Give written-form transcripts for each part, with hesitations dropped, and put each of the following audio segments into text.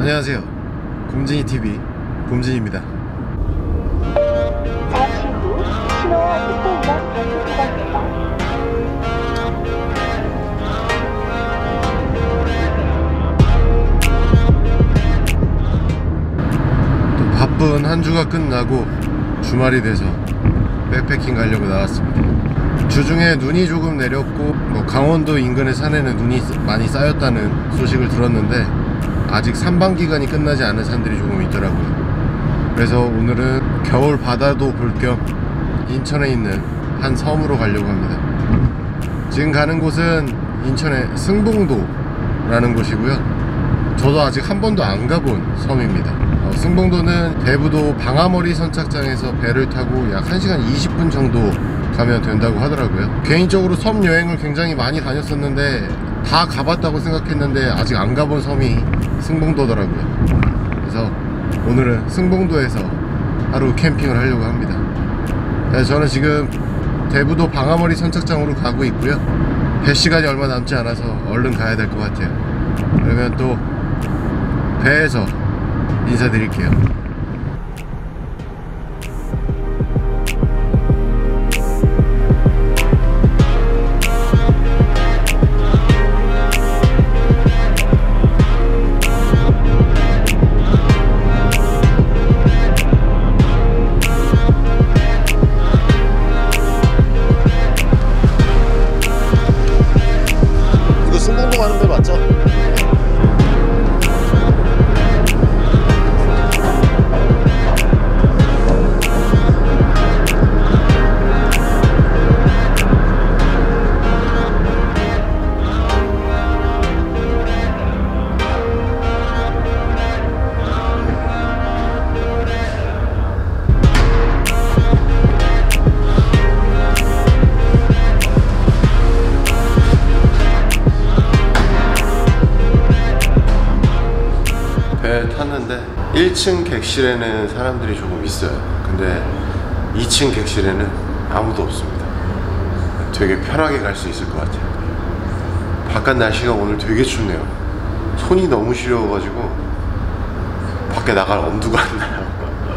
안녕하세요. 곰진이TV 곰진입니다. 잠시 후 신호와 속도위반 단속 구간입니다. 또 바쁜 한 주가 끝나고 주말이 돼서 백패킹 가려고 나왔습니다. 주중에 눈이 조금 내렸고 강원도 인근의 산에는 눈이 많이 쌓였다는 소식을 들었는데 아직 산방기간이 끝나지 않은 산들이 조금 있더라고요. 그래서 오늘은 겨울 바다도 볼 겸 인천에 있는 한 섬으로 가려고 합니다. 지금 가는 곳은 인천의 승봉도라는 곳이고요. 저도 아직 한 번도 안 가본 섬입니다. 승봉도는 대부도 방아머리 선착장에서 배를 타고 약 1시간 20분 정도 가면 된다고 하더라고요. 개인적으로 섬 여행을 굉장히 많이 다녔었는데 다 가봤다고 생각했는데 아직 안 가본 섬이 승봉도더라고요. 그래서 오늘은 승봉도에서 하루 캠핑을 하려고 합니다. 저는 지금 대부도 방아머리 선착장으로 가고 있고요. 배 시간이 얼마 남지 않아서 얼른 가야 될 것 같아요. 그러면 또 배에서 인사드릴게요. 이거 승봉도 가는 데 맞죠? 배 탔는데 1층 객실에는 사람들이 조금 있어요. 근데 2층 객실에는 아무도 없습니다. 되게 편하게 갈 수 있을 것 같아요. 바깥 날씨가 오늘 되게 춥네요. 손이 너무 시려워가지고 밖에 나갈 엄두가 안 나요.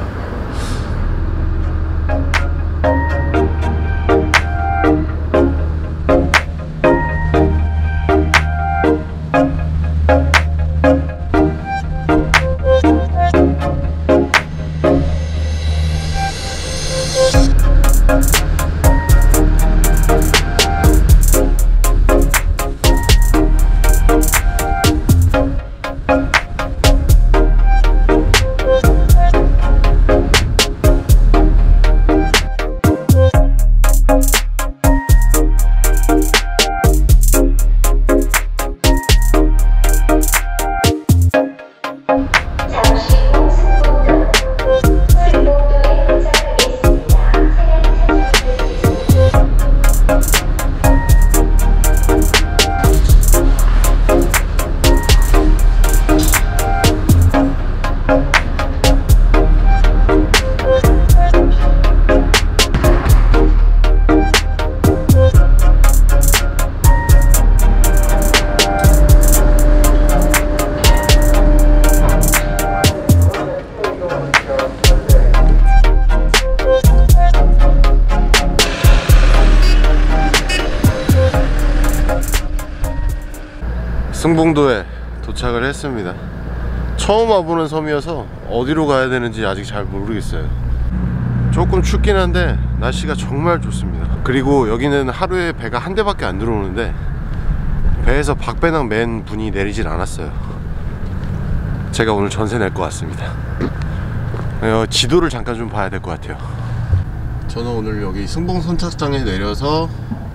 승봉도에 도착을 했습니다. 처음 와보는 섬이어서 어디로 가야 되는지 아직 잘 모르겠어요. 조금 춥긴 한데 날씨가 정말 좋습니다. 그리고 여기는 하루에 배가 한 대밖에 안 들어오는데 배에서 박배낭 맨 분이 내리질 않았어요. 제가 오늘 전세 낼 것 같습니다. 지도를 잠깐 좀 봐야 될 것 같아요. 저는 오늘 여기 승봉 선착장에 내려서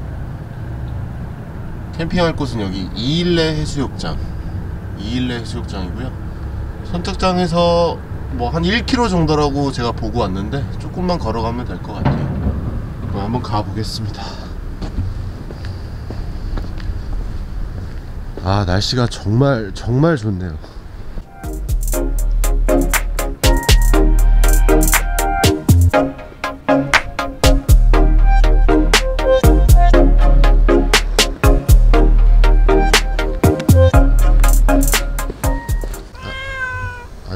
캠핑할 곳은 여기 이일레 해수욕장이고요. 선착장에서 뭐 한 1km 정도라고 제가 보고 왔는데 조금만 걸어가면 될 것 같아요. 그럼 한번 가보겠습니다. 아, 날씨가 정말 좋네요.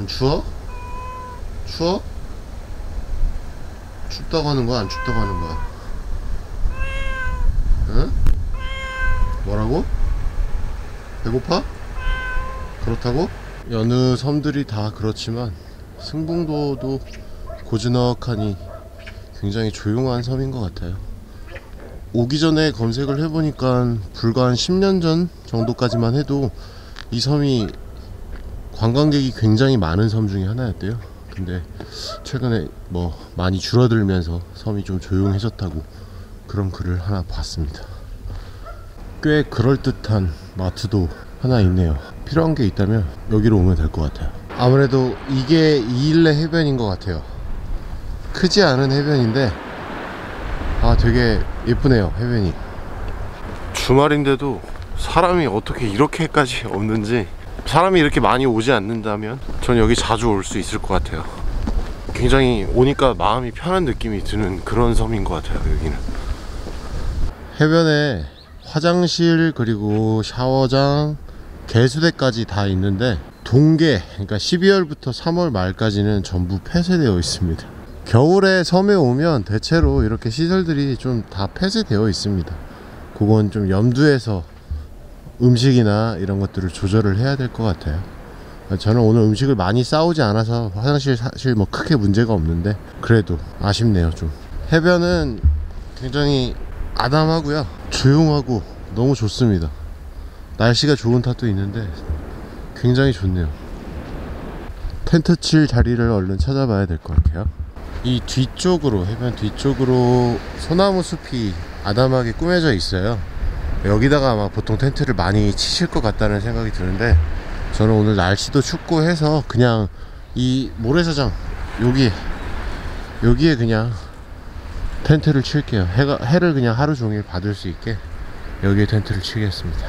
안 추워? 추워? 춥다고 하는 거야? 안 춥다고 하는 거야? 응? 뭐라고? 배고파? 그렇다고? 여느 섬들이 다 그렇지만 승봉도도 고즈넉하니 굉장히 조용한 섬인 것 같아요. 오기 전에 검색을 해보니까 불과 한 10년 전 정도까지만 해도 이 섬이 관광객이 굉장히 많은 섬 중에 하나였대요. 근데 최근에 뭐 많이 줄어들면서 섬이 좀 조용해졌다고 그런 글을 하나 봤습니다. 꽤 그럴듯한 마트도 하나 있네요. 필요한 게 있다면 여기로 오면 될 것 같아요. 아무래도 이게 이일레 해변인 것 같아요. 크지 않은 해변인데 되게 예쁘네요. 해변이. 주말인데도 사람이 어떻게 이렇게까지 없는지, 사람이 이렇게 많이 오지 않는다면 전 여기 자주 올 수 있을 것 같아요. 굉장히 오니까 마음이 편한 느낌이 드는 그런 섬인 것 같아요. 여기는 해변에 화장실 그리고 샤워장, 개수대까지 다 있는데 동계, 그러니까 12월부터 3월 말까지는 전부 폐쇄되어 있습니다. 겨울에 섬에 오면 대체로 이렇게 시설들이 좀 다 폐쇄되어 있습니다. 그건 좀 염두에서 음식이나 이런 것들을 조절을 해야 될 것 같아요. 저는 오늘 음식을 많이 싸오지 않아서 화장실 사실 뭐 크게 문제가 없는데 그래도 아쉽네요. 좀 해변은 굉장히 아담하고요, 조용하고 너무 좋습니다. 날씨가 좋은 탓도 있는데 굉장히 좋네요. 텐트 칠 자리를 얼른 찾아봐야 될 것 같아요. 이 뒤쪽으로, 해변 뒤쪽으로 소나무 숲이 아담하게 꾸며져 있어요. 여기다가 아마 보통 텐트를 많이 치실 것 같다는 생각이 드는데 저는 오늘 날씨도 춥고 해서 그냥 이 모래사장 여기에 그냥 텐트를 칠게요. 해를 그냥 하루 종일 받을 수 있게 여기에 텐트를 치겠습니다.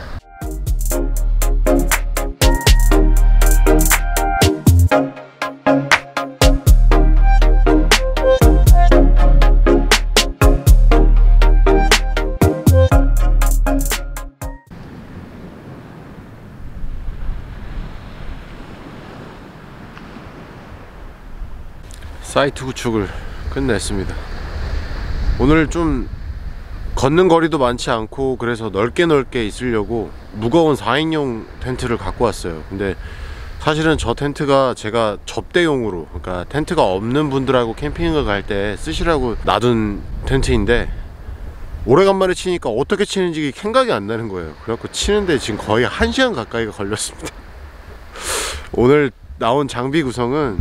사이트 구축을 끝냈습니다. 오늘 좀 걷는 거리도 많지 않고 그래서 넓게 있으려고 무거운 4인용 텐트를 갖고 왔어요. 근데 사실은 저 텐트가 제가 접대용으로, 그러니까 텐트가 없는 분들하고 캠핑을 갈 때 쓰시라고 놔둔 텐트인데 오래간만에 치니까 어떻게 치는지 생각이 안 나는 거예요. 그래갖고 치는데 지금 거의 1시간 가까이가 걸렸습니다. 오늘 나온 장비 구성은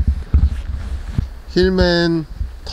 힐맨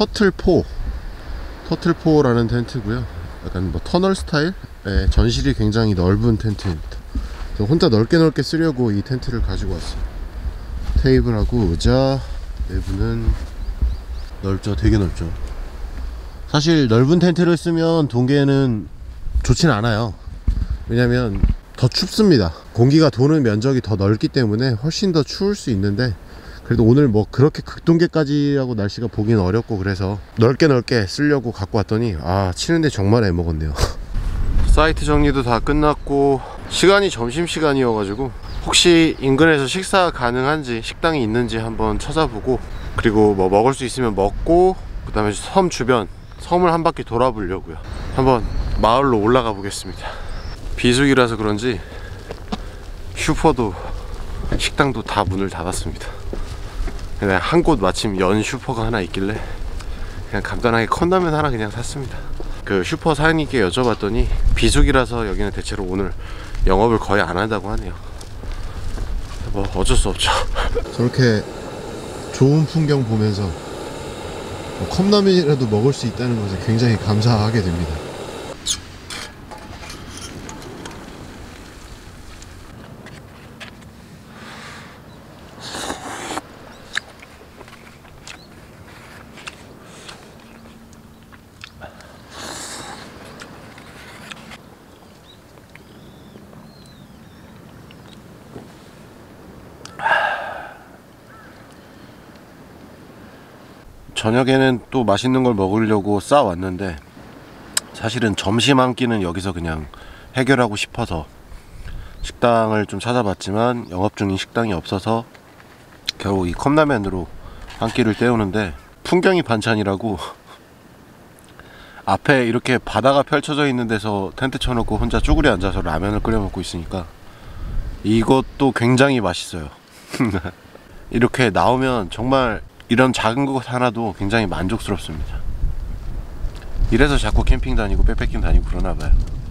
터틀4라는 텐트고요. 약간 뭐 터널 스타일? 네, 전실이 굉장히 넓은 텐트입니다. 저 혼자 넓게 쓰려고 이 텐트를 가지고 왔어요. 테이블하고 의자, 내부는 넓죠. 되게 넓죠. 사실 넓은 텐트를 쓰면 동계에는 좋진 않아요. 왜냐면 더 춥습니다. 공기가 도는 면적이 더 넓기 때문에 훨씬 더 추울 수 있는데 그래도 오늘 뭐 그렇게 극동계까지라고 날씨가 보기는 어렵고 그래서 넓게 쓰려고 갖고 왔더니 치는데 정말 애먹었네요. 사이트 정리도 다 끝났고 시간이 점심시간이어가지고 혹시 인근에서 식사 가능한지, 식당이 있는지 한번 찾아보고, 그리고 뭐 먹을 수 있으면 먹고 그 다음에 섬 주변, 섬을 한 바퀴 돌아보려고요. 한번 마을로 올라가 보겠습니다. 비수기라서 그런지 슈퍼도 식당도 다 문을 닫았습니다. 그냥 한 곳 마침 연 슈퍼가 하나 있길래 그냥 간단하게 컵라면 하나 그냥 샀습니다. 그 슈퍼 사장님께 여쭤봤더니 비수기라서 여기는 대체로 오늘 영업을 거의 안 한다고 하네요. 뭐 어쩔 수 없죠. 저렇게 좋은 풍경 보면서 컵라면이라도 먹을 수 있다는 것에 굉장히 감사하게 됩니다. 저녁에는 또 맛있는 걸 먹으려고 싸왔는데 사실은 점심 한 끼는 여기서 그냥 해결하고 싶어서 식당을 좀 찾아봤지만 영업 중인 식당이 없어서 겨우 이 컵라면으로 한 끼를 때우는데, 풍경이 반찬이라고 앞에 이렇게 바다가 펼쳐져 있는 데서 텐트 쳐놓고 혼자 쭈그리 앉아서 라면을 끓여 먹고 있으니까 이것도 굉장히 맛있어요. 이렇게 나오면 정말 이런 작은 것 하나도 굉장히 만족스럽습니다. 이래서 자꾸 캠핑 다니고 백패킹 다니고 그러나봐요.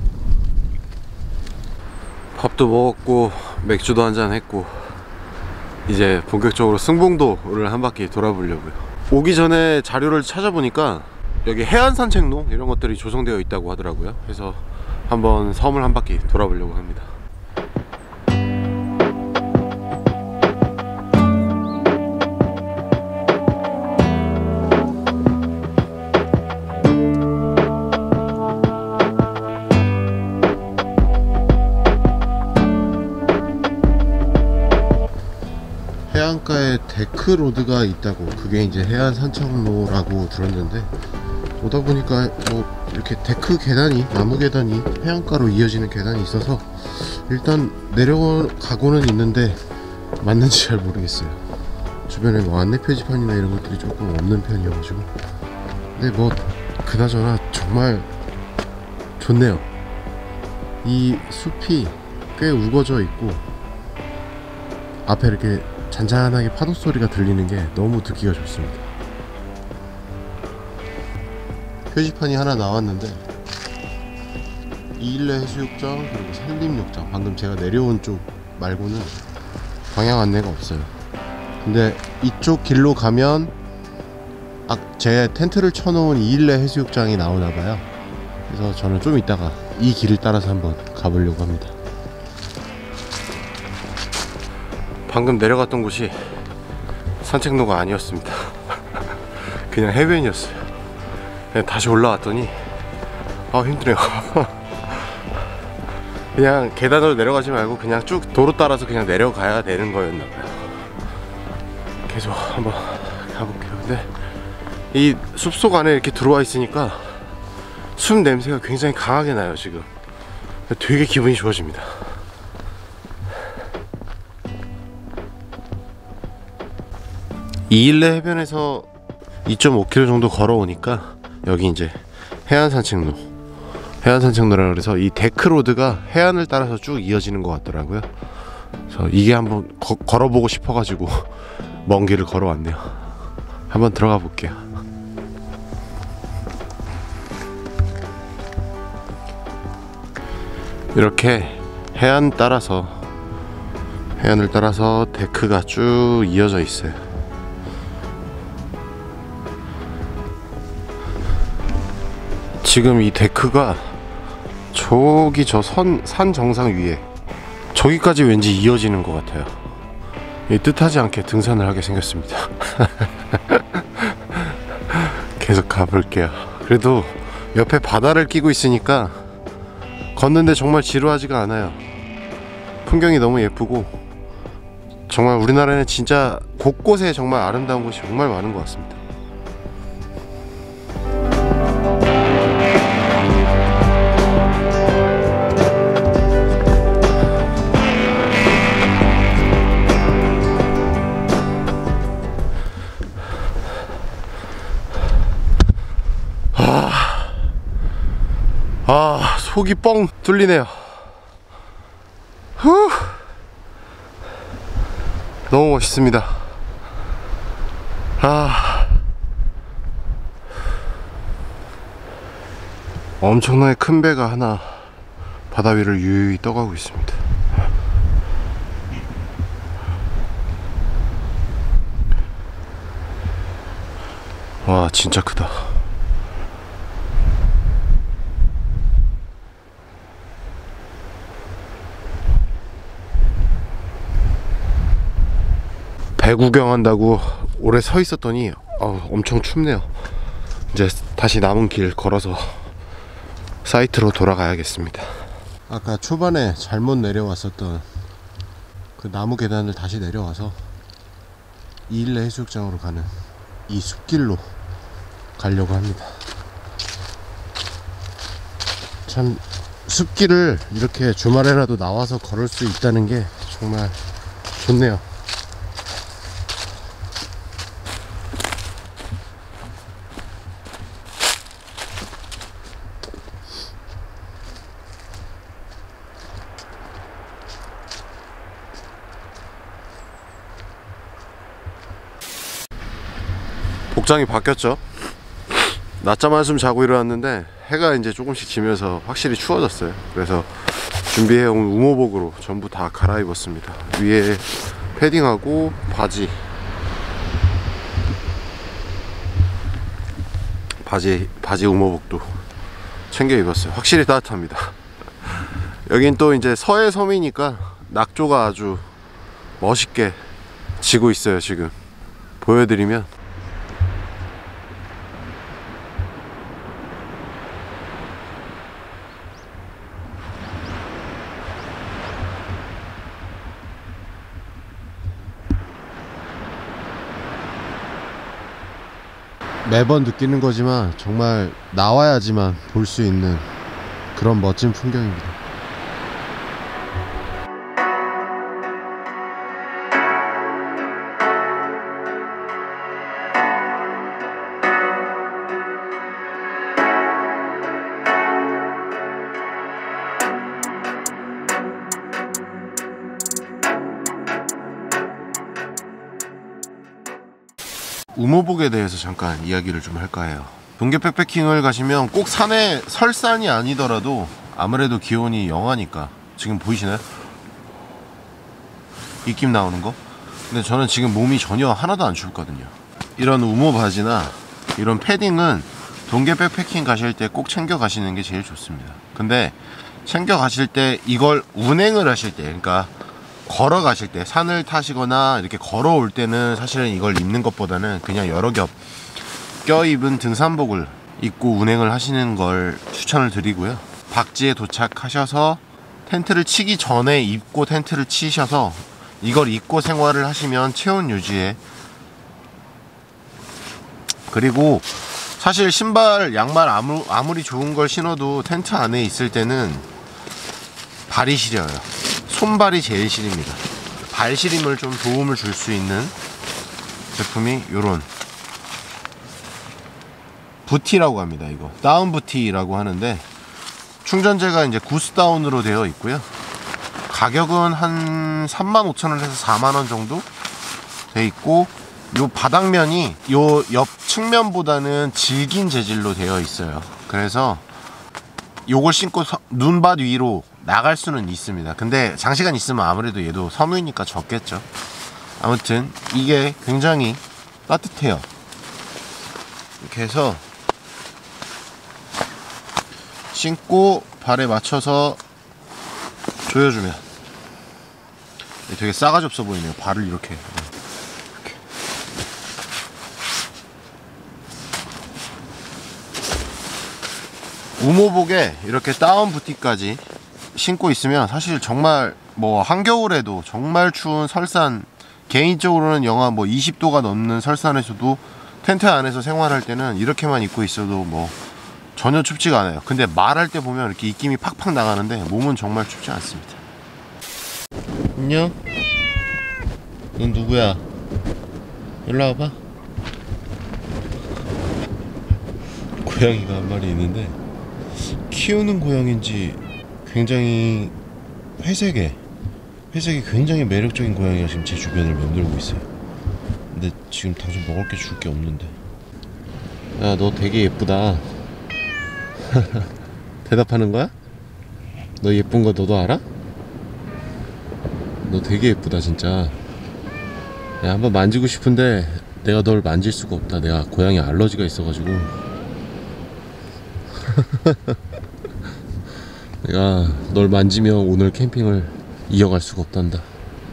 밥도 먹었고 맥주도 한잔 했고, 이제 본격적으로 승봉도를 한 바퀴 돌아보려고요. 오기 전에 자료를 찾아보니까 여기 해안 산책로 이런 것들이 조성되어 있다고 하더라고요. 그래서 한번 섬을 한 바퀴 돌아보려고 합니다. 해안가에 데크로드가 있다고, 그게 이제 해안 산책로라고 들었는데, 오다 보니까 뭐 이렇게 데크 계단이, 나무 계단이 해안가로 이어지는 계단이 있어서 일단 내려가고는 있는데 맞는지 잘 모르겠어요. 주변에 뭐 안내 표지판이나 이런 것들이 조금 없는 편이어가지고. 근데 뭐 그나저나 정말 좋네요. 이 숲이 꽤 우거져 있고 앞에 이렇게 잔잔하게 파도 소리가 들리는 게 너무 듣기가 좋습니다. 표지판이 하나 나왔는데, 이일레 해수욕장 그리고 산림욕장, 방금 제가 내려온 쪽 말고는 방향 안내가 없어요. 근데 이쪽 길로 가면 제 텐트를 쳐놓은 이일레 해수욕장이 나오나봐요. 그래서 저는 좀 이따가 이 길을 따라서 한번 가보려고 합니다. 방금 내려갔던 곳이 산책로가 아니었습니다. 그냥 해변이었어요. 그냥 다시 올라왔더니 힘드네요. 그냥 계단으로 내려가지 말고 그냥 쭉 도로 따라서 그냥 내려가야 되는 거였나봐요. 계속 한번 가볼게요. 근데 이 숲속 안에 이렇게 들어와 있으니까 숲 냄새가 굉장히 강하게 나요. 지금 되게 기분이 좋아집니다. 이일레 해변에서 2.5km 정도 걸어오니까 여기 이제 해안 산책로라 그래서 이 데크로드가 해안을 따라서 쭉 이어지는 것 같더라고요. 그래서 이게 한번 걸어보고 싶어가지고 먼 길을 걸어왔네요. 한번 들어가 볼게요. 이렇게 해안을 따라서 데크가 쭉 이어져 있어요. 지금 이 데크가 저기 저 산 정상 위에 저기까지 왠지 이어지는 것 같아요. 뜻하지 않게 등산을 하게 생겼습니다. 계속 가볼게요. 그래도 옆에 바다를 끼고 있으니까 걷는데 정말 지루하지가 않아요. 풍경이 너무 예쁘고 정말 우리나라에는 진짜 곳곳에 정말 아름다운 곳이 정말 많은 것 같습니다. 속이 뻥 뚫리네요. 너무 멋있습니다. 엄청나게 큰 배가 하나 바다 위를 유유히 떠가고 있습니다. 와, 진짜 크다. 배 구경한다고 오래 서 있었더니 엄청 춥네요. 이제 다시 남은 길 걸어서 사이트로 돌아가야겠습니다. 아까 초반에 잘못 내려왔었던 그 나무 계단을 다시 내려와서 이일레 해수욕장으로 가는 이 숲길로 가려고 합니다. 참 숲길을 이렇게 주말에라도 나와서 걸을 수 있다는 게 정말 좋네요. 복장이 바뀌었죠. 낮잠 한숨 자고 일어났는데 해가 이제 조금씩 지면서 확실히 추워졌어요. 그래서 준비해온 우모복으로 전부 다 갈아입었습니다. 위에 패딩하고 바지 우모복도 챙겨 입었어요. 확실히 따뜻합니다. 여긴 또 이제 서해 섬이니까 낙조가 아주 멋있게 지고 있어요. 지금 보여드리면 매번 느끼는 거지만 정말 나와야지만 볼 수 있는 그런 멋진 풍경입니다. 우모복에 대해서 잠깐 이야기를 좀 할까 해요. 동계 백패킹을 가시면 꼭 산에 설산이 아니더라도 아무래도 기온이 영하니까, 지금 보이시나요? 입김 나오는 거? 근데 저는 지금 몸이 전혀 하나도 안 춥거든요. 이런 우모 바지나 이런 패딩은 동계 백패킹 가실 때 꼭 챙겨 가시는 게 제일 좋습니다. 근데 챙겨 가실 때 이걸 운행을 하실 때, 그러니까 걸어 가실 때, 산을 타시거나 이렇게 걸어올 때는 사실은 이걸 입는 것보다는 그냥 여러 겹 껴입은 등산복을 입고 운행을 하시는 걸 추천을 드리고요. 박지에 도착하셔서 텐트를 치기 전에 입고 텐트를 치셔서 이걸 입고 생활을 하시면 체온 유지에, 그리고 사실 신발, 양말 아무리 좋은 걸 신어도 텐트 안에 있을 때는 발이 시려요. 손발이 제일 시립니다. 발 시림을 좀 도움을 줄 수 있는 제품이 요런 부티라고 합니다. 이거 다운 부티라고 하는데, 충전재가 이제 구스다운으로 되어 있고요. 가격은 한 35,000원에서 4만원 정도 돼 있고, 요 바닥면이 요 옆 측면보다는 질긴 재질로 되어 있어요. 그래서 요걸 신고 눈밭 위로 나갈 수는 있습니다. 근데 장시간 있으면 아무래도 얘도 섬유니까 젖겠죠. 아무튼 이게 굉장히 따뜻해요. 이렇게 해서 신고 발에 맞춰서 조여주면 되게 싸가지 없어 보이네요. 발을 이렇게. 우모복에 이렇게 다운 부티까지 신고 있으면 사실 정말 뭐 한겨울에도 정말 추운 설산, 개인적으로는 영하 뭐 20도가 넘는 설산에서도 텐트 안에서 생활할 때는 이렇게만 입고 있어도 뭐 전혀 춥지가 않아요. 근데 말할 때 보면 이렇게 입김이 팍팍 나가는데 몸은 정말 춥지 않습니다. 안녕? 넌 누구야? 일로 와봐. 고양이가 한 마리 있는데 키우는 고양인지 굉장히 회색이 굉장히 매력적인 고양이가 지금 제 주변을 맴돌고 있어요. 근데 지금 당신 먹을 게 줄 게 없는데. 야, 너 되게 예쁘다. 대답하는 거야? 너 예쁜 거 너도 알아? 너 되게 예쁘다 진짜. 야, 한번 만지고 싶은데 내가 널 만질 수가 없다. 내가 고양이 알러지가 있어가지고. 내가 널 만지면 오늘 캠핑을 이어갈 수가 없단다.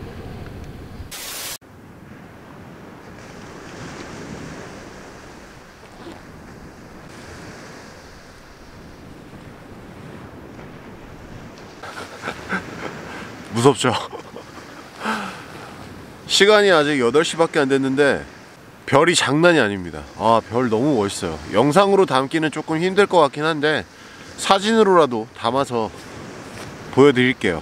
무섭죠? 시간이 아직 8시밖에 안 됐는데 별이 장난이 아닙니다. 아, 별 너무 멋있어요. 영상으로 담기는 조금 힘들 것 같긴 한데 사진으로라도 담아서 보여드릴게요.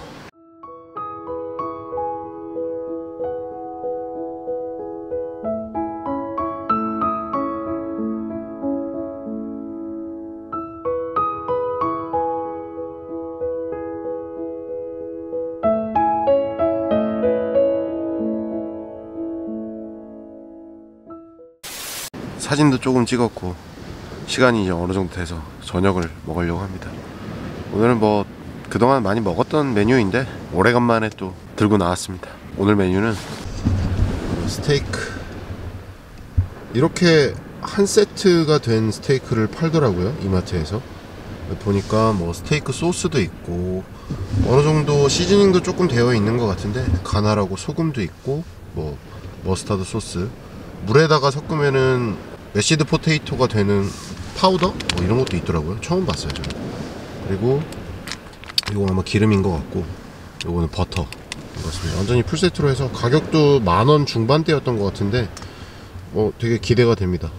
사진도 조금 찍었고 시간이 이제 어느 정도 돼서 저녁을 먹으려고 합니다. 오늘은 뭐 그동안 많이 먹었던 메뉴인데 오래간만에 또 들고 나왔습니다. 오늘 메뉴는 스테이크, 이렇게 한 세트가 된 스테이크를 팔더라고요, 이마트에서. 보니까 뭐 스테이크 소스도 있고 어느 정도 시즈닝도 조금 되어 있는 것 같은데, 가나라고 소금도 있고 뭐 머스타드 소스, 물에다가 섞으면은 메시드 포테이토가 되는 파우더 뭐 이런 것도 있더라고요. 처음 봤어요 저는. 그리고 이거 아마 기름인 것 같고, 이거는 버터. 그렇습니다. 완전히 풀세트로 해서 가격도 10,000원 중반대였던 것 같은데 되게 기대가 됩니다.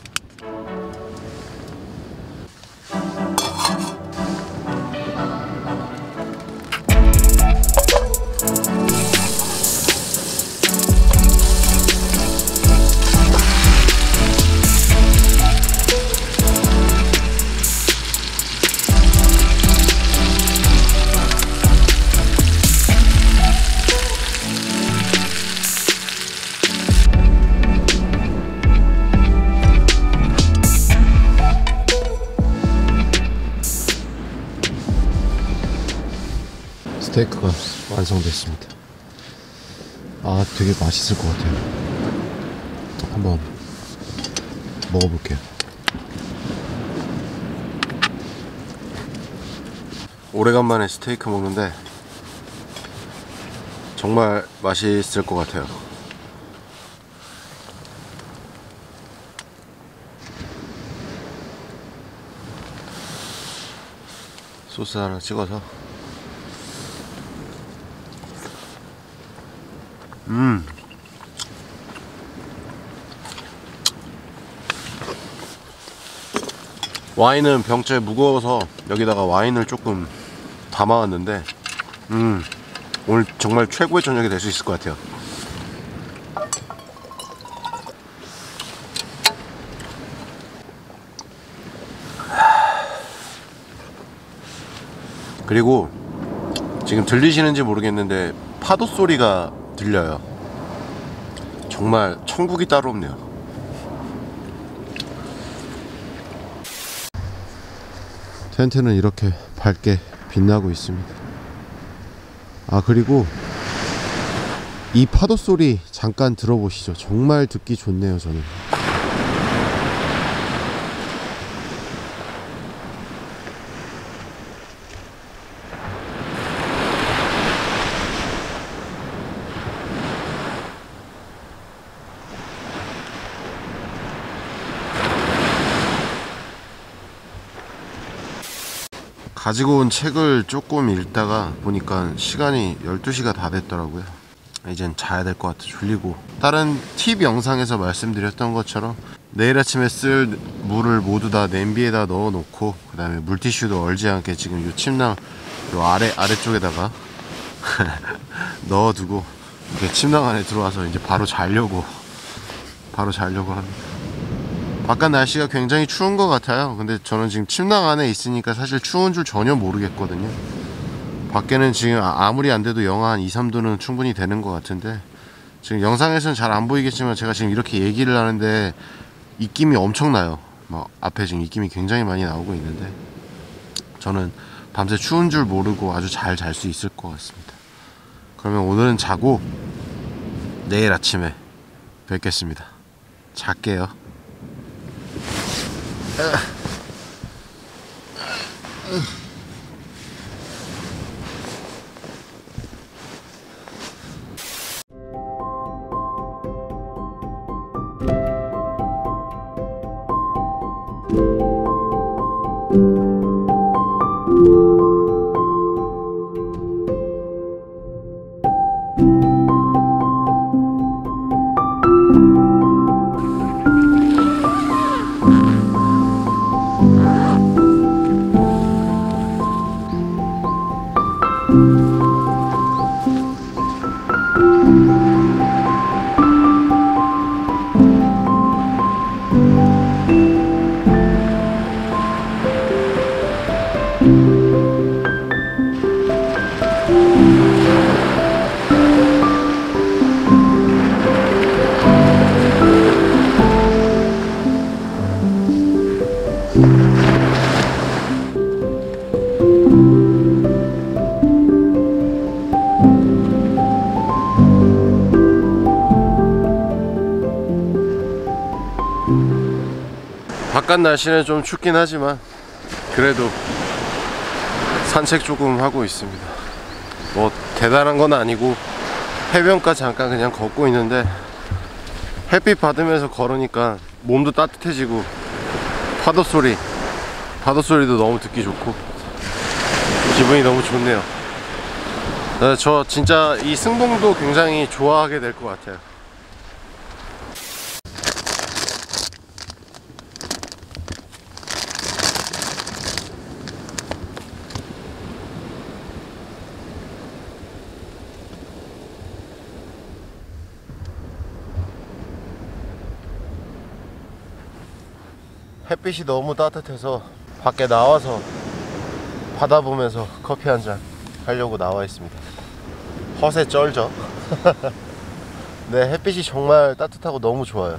스테이크가 완성됐습니다. 아, 되게 맛있을 것 같아요. 한번 먹어볼게요. 오래간만에 스테이크 먹는데 정말 맛있을 것 같아요. 소스 하나 찍어서. 와인은 병째 무거워서 여기다가 와인을 조금 담아왔는데 오늘 정말 최고의 저녁이 될 수 있을 것 같아요. 그리고 지금 들리시는지 모르겠는데 파도 소리가 들려요. 정말 천국이 따로 없네요. 텐트는 이렇게 밝게 빛나고 있습니다. 아, 그리고 이 파도 소리 잠깐 들어보시죠. 정말 듣기 좋네요, 저는. 가지고 온 책을 조금 읽다가 보니까 시간이 12시가 다 됐더라고요. 이젠 자야 될 것 같아. 졸리고. 다른 팁 영상에서 말씀드렸던 것처럼 내일 아침에 쓸 물을 모두 다 냄비에다 넣어 놓고, 그 다음에 물티슈도 얼지 않게 지금 요 침낭 요 아래쪽에다가 넣어두고 이렇게 침낭 안에 들어와서 이제 바로 자려고 합니다. 바깥 날씨가 굉장히 추운 것 같아요. 근데 저는 지금 침낭 안에 있으니까 사실 추운 줄 전혀 모르겠거든요. 밖에는 지금 아무리 안 돼도 영하 한 2, 3도는 충분히 되는 것 같은데, 지금 영상에서는 잘 안 보이겠지만 제가 지금 이렇게 얘기를 하는데 입김이 엄청나요. 막 앞에 지금 입김이 굉장히 많이 나오고 있는데, 저는 밤새 추운 줄 모르고 아주 잘 잘 수 있을 것 같습니다. 그러면 오늘은 자고 내일 아침에 뵙겠습니다. 잘게요. 바깥 날씨는 좀 춥긴 하지만 그래도 산책 조금 하고 있습니다. 뭐 대단한 건 아니고 해변가 잠깐 그냥 걷고 있는데 햇빛 받으면서 걸으니까 몸도 따뜻해지고 파도 소리도 너무 듣기 좋고 기분이 너무 좋네요. 저 진짜 이 승봉도 굉장히 좋아하게 될 것 같아요. 햇빛이 너무 따뜻해서 밖에 나와서 바다 보면서 커피 한잔 하려고 나와 있습니다. 허세 쩔죠? 네, 햇빛이 정말 따뜻하고 너무 좋아요.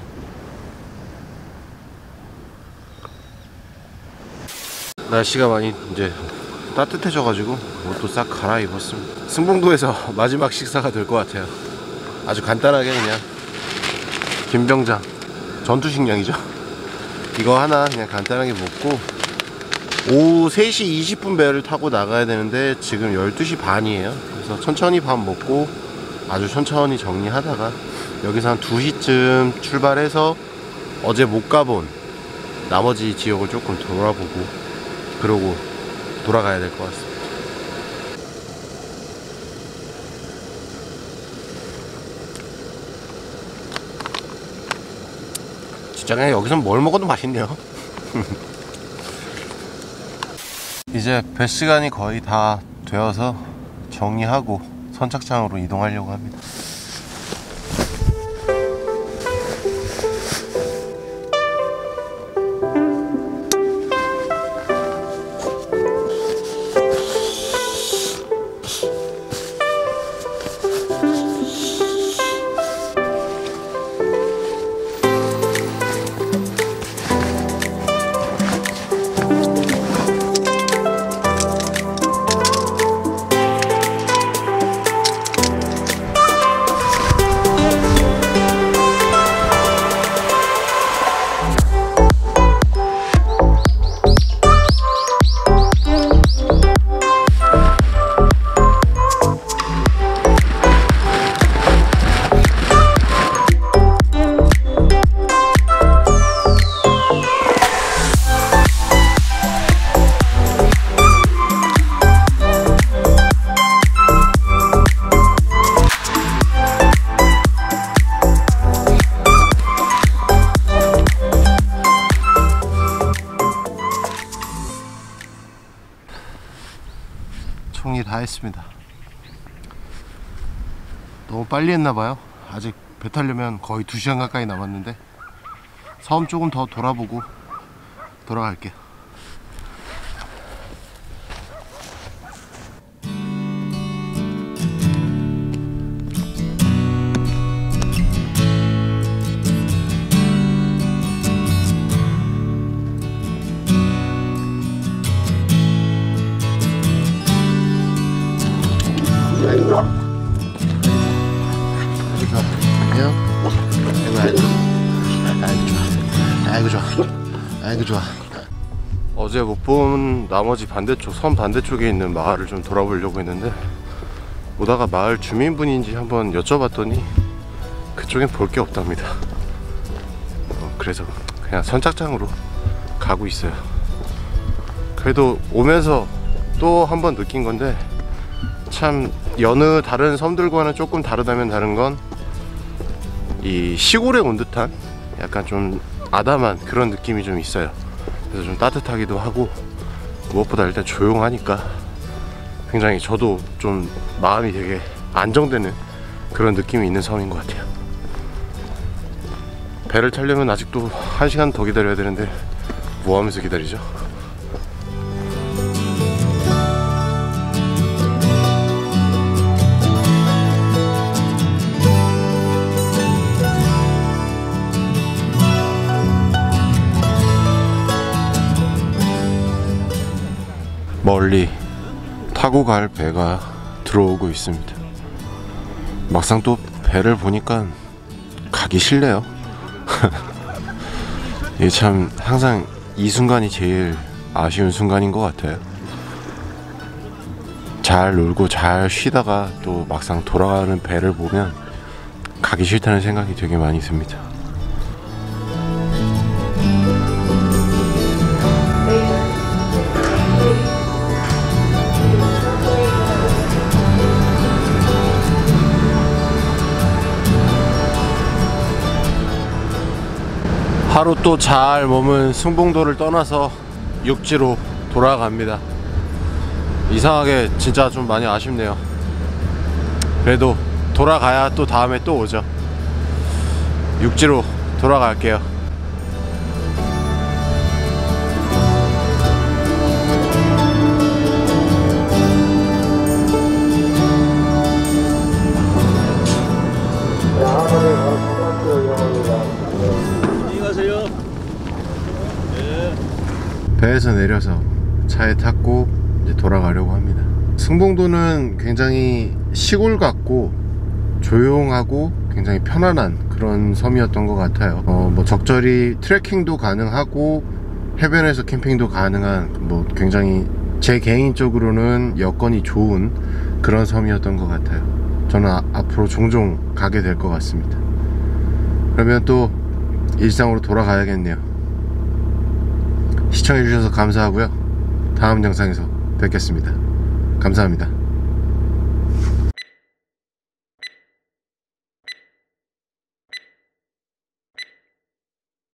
날씨가 많이 이제 따뜻해져가지고 옷도 싹 갈아입었습니다. 승봉도에서 마지막 식사가 될 것 같아요. 아주 간단하게 그냥 김병장 전투식량이죠. 이거 하나 그냥 간단하게 먹고 오후 3시 20분 배를 타고 나가야 되는데 지금 12시 반이에요. 그래서 천천히 밥 먹고 아주 천천히 정리하다가 여기서 한 2시쯤 출발해서 어제 못 가본 나머지 지역을 조금 돌아보고 그러고 돌아가야 될 것 같습니다. 진짜 그냥 여기선 뭘 먹어도 맛있네요. 이제 배 시간이 거의 다 되어서 정리하고 선착장으로 이동하려고 합니다. 정리 다 했습니다. 너무 빨리 했나봐요. 아직 배 타려면 거의 2시간 가까이 남았는데 섬 조금 더 돌아보고 돌아갈게요. 아이고 좋아. 어제 못 본 나머지 반대쪽 섬 반대쪽에 있는 마을을 좀 돌아보려고 했는데 오다가 마을 주민분인지 한번 여쭤봤더니 그쪽엔 볼 게 없답니다. 그래서 그냥 선착장으로 가고 있어요. 그래도 오면서 또 한번 느낀 건데 참 여느 다른 섬들과는 조금 다르다면 다른 건 이 시골에 온 듯한 약간 좀 아담한 그런 느낌이 좀 있어요. 그래서 좀 따뜻하기도 하고 무엇보다 일단 조용하니까 굉장히 저도 좀 마음이 되게 안정되는 그런 느낌이 있는 섬인 것 같아요. 배를 타려면 아직도 1시간 더 기다려야 되는데 뭐 하면서 기다리죠? 멀리 타고 갈 배가 들어오고 있습니다. 막상 또 배를 보니까 가기 싫네요. 이게 참 항상 이 순간이 제일 아쉬운 순간인 것 같아요. 잘 놀고 잘 쉬다가 또 막상 돌아가는 배를 보면 가기 싫다는 생각이 되게 많이 듭니다. 하루 또 잘 머문 승봉도를 떠나서 육지로 돌아갑니다. 이상하게 진짜 좀 많이 아쉽네요. 그래도 돌아가야 또 다음에 또 오죠. 육지로 돌아갈게요. 배에서 내려서 차에 탔고 이제 돌아가려고 합니다. 승봉도는 굉장히 시골 같고 조용하고 굉장히 편안한 그런 섬이었던 것 같아요. 뭐 적절히 트레킹도 가능하고 해변에서 캠핑도 가능한 뭐 굉장히 제 개인적으로는 여건이 좋은 그런 섬이었던 것 같아요. 저는 앞으로 종종 가게 될 것 같습니다. 그러면 또 일상으로 돌아가야겠네요. 시청해주셔서 감사하고요. 다음 영상에서 뵙겠습니다. 감사합니다.